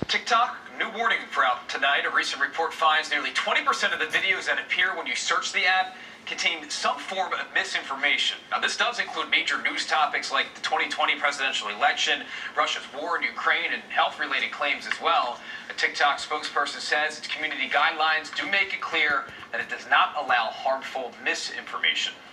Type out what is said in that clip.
TikTok, new warning for out tonight. A recent report finds nearly 20% of the videos that appear when you search the app contain some form of misinformation. Now, this does include major news topics like the 2020 presidential election, Russia's war in Ukraine, and health-related claims as well. A TikTok spokesperson says its community guidelines do make it clear that it does not allow harmful misinformation.